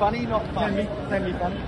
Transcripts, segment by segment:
Funny, not funny. Can be funny.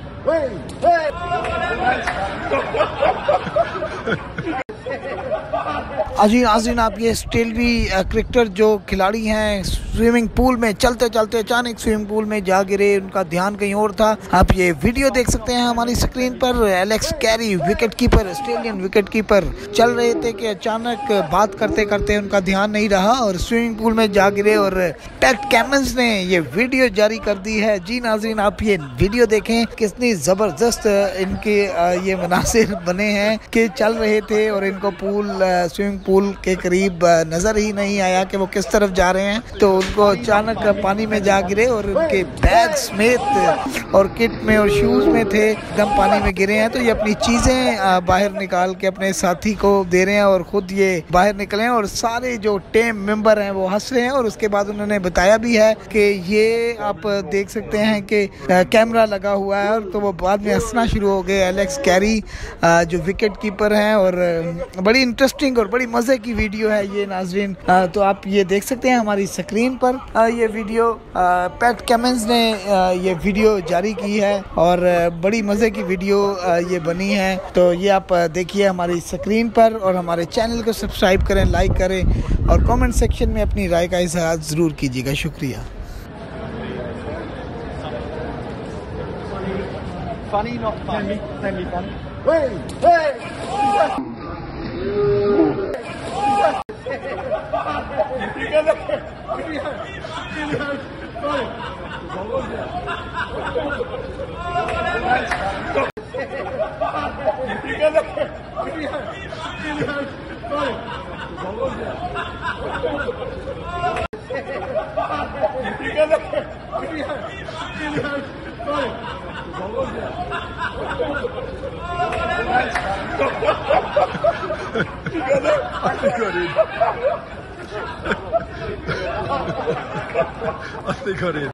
अजी नाज़रीन, आप ये स्टेलवी क्रिकेटर जो खिलाड़ी हैं स्विमिंग पूल में चलते चलते अचानक स्विमिंग पूल में जा गिरे, उनका ध्यान कहीं और था। आप ये वीडियो देख सकते हैं हमारी स्क्रीन पर। Alex Carey wicket keeper, Australian wicket keeper चल रहे थे कि अचानक बात करते करते उनका ध्यान नहीं रहा और स्विमिंग पूल में जा गिरे और पैट कमिंस ने ये वीडियो जारी कर दी है। जी नाज़रीन, आप ये वीडियो देखें, कितनी ज़बरदस्त इनके ये मनासिर बने हैं कि चल रहे थे और इनको स्विमिंग पूल के करीब नजर ही नहीं आया कि वो किस तरफ जा रहे हैं, तो उनको अचानक पानी में जा गिरे और उनके बैग समेत और किट में और शूज में थे एकदम पानी में गिरे हैं। तो ये अपनी चीजें बाहर निकाल के अपने साथी को दे रहे हैं और खुद ये बाहर निकले हैं और सारे जो टीम मेंबर हैं वो हंस रहे हैं। और उसके बाद उन्होंने बताया भी है कि ये आप देख सकते हैं कि कैमरा लगा हुआ है, और तो वो बाद में हंसना शुरू हो गए। एलेक्स कैरी जो विकेट कीपर हैं, और बड़ी इंटरेस्टिंग और बड़ी मजे की वीडियो है ये नाज़रीन। तो आप ये देख सकते हैं हमारी स्क्रीन पर ये वीडियो। पैट कमिंस ने ये वीडियो जारी की है और बड़ी मजे की वीडियो ये बनी है। तो ये आप देखिए हमारी स्क्रीन पर, और हमारे चैनल को सब्सक्राइब करें, लाइक करें और कमेंट सेक्शन में अपनी राय का इज़हार ज़रूर कीजिएगा। शुक्रिया। Funny, not funny. Can be funny. I think I did.